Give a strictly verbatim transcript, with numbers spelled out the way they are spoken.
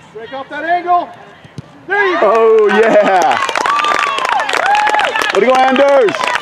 Break off that angle. There you go. Oh, yeah. Way to go, Anders.